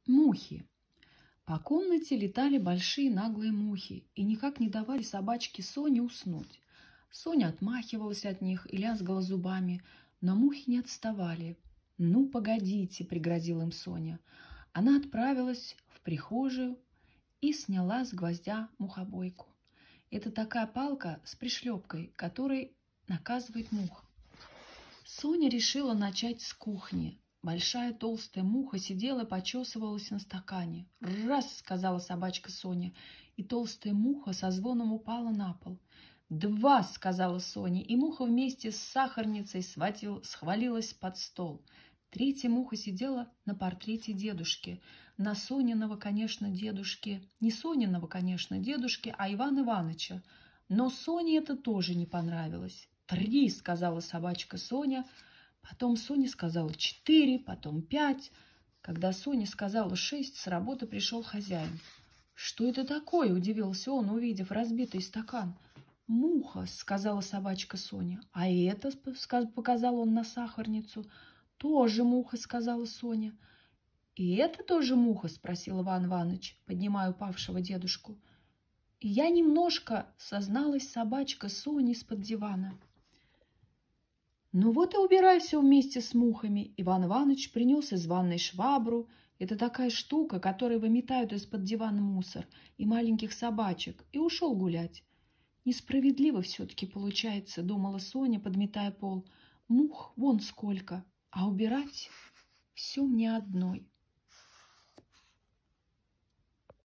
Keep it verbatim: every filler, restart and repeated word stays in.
Мухи. По комнате летали большие наглые мухи и никак не давали собачке Соне уснуть. Соня отмахивалась от них и лязгала зубами, но мухи не отставали. «Ну, погодите», — пригрозила им Соня. Она отправилась в прихожую и сняла с гвоздя мухобойку. Это такая палка с пришлепкой, которой наказывает мух. Соня решила начать с кухни. Большая толстая муха сидела и почесывалась на стакане. «Раз!» — сказала собачка Соня, и толстая муха со звоном упала на пол. «Два!» — сказала Соня, и муха вместе с сахарницей схватил, схвалилась под стол. Третья муха сидела на портрете дедушки. На Сониного, конечно, дедушки. Не Сониного, конечно, дедушки, а Ивана Ивановича. Но Соне это тоже не понравилось. «Три!» — сказала собачка Соня. Потом Соня сказала четыре, потом пять. Когда Соня сказала шесть, с работы пришел хозяин. «Что это такое?» — удивился он, увидев разбитый стакан. «Муха», — сказала собачка Соня. «А это?» — показал он на сахарницу. «Тоже муха», — сказала Соня. «И это тоже муха?» — спросил Иван Иванович, поднимая упавшего дедушку. «И я немножко», — созналась собачка Соня из-под дивана. «Ну вот и убирайся вместе с мухами». Иван Иванович принес из ванной швабру. Это такая штука, которой выметают из-под дивана мусор и маленьких собачек, и ушел гулять. «Несправедливо все-таки получается», — думала Соня, подметая пол. «Мух вон сколько, а убирать все мне одной».